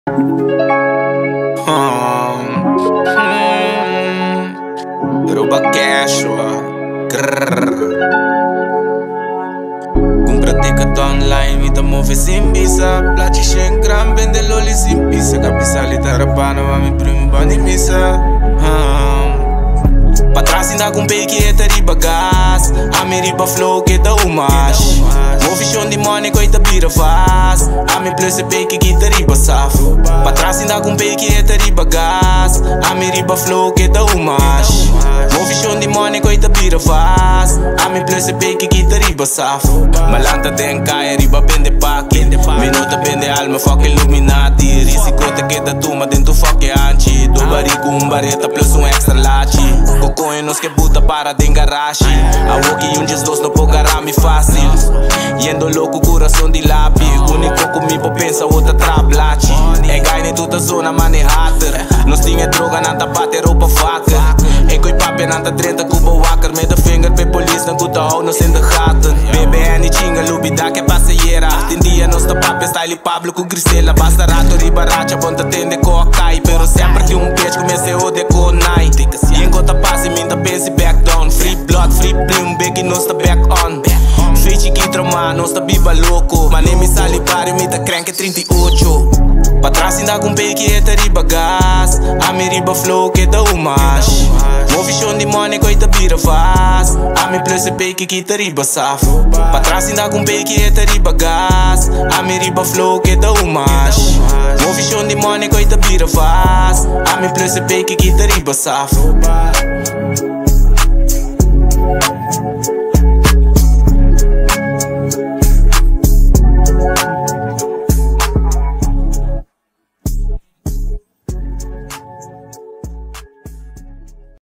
Roba cash, compra ticket online, vita move sin visa. Placi 100 gram, vende loli sin pizza. Capisali tarapana, ma mi primo bani misa. Pa trás ainda com peito e riba gás. A mi riba flow que dá umas. Movision de money coita bira faz. A mi plus e peito que tá riba saf. Pa trás ainda com peito e riba gás. A mi riba flow que dá umas. Movision de money coita bira faz. A mi plus e peito que tá riba saf. Malanta tem caia riba pende paki. Minuta pende alma fuck Illuminati. Risiko te queda tuma dentro fuck anchi. Do barico bareta plus extra lachi. Coinos que buta para de garagem. A walk e dias dos no pogarami fácil. Yendo louco coração de lápis. Único comigo pensa outra trablate. É gai nem toda zona mane hater. Nós tinha droga nanta bate roupa faca. É coi papi nanta 30 cuba wacker. Me de finger pe police na guta hou nos in de gaten. BBN chinga lubida que passageira. Tem dia nos da papi style Pablo com Grisela. Basta rato ribaracha ponta tende coacai. Pero sempre que peixe comecei a ode com nai. E enquanto passe minta pense back down. Free blood, free blim, big nos da back on. Fichi que trama, nos da biba louco. Mané me sali pare, me da crank 38. Pa trás ainda com peito e riba gás. A mi riba flow que dá umas. Movision de money coita bira faz. A mi plus e peito que tá riba saf. Pa trás ainda com peito e riba gás. A mi riba flow que dá umas. Movision de money coita bira faz. A mi plus e peito que tá riba saf.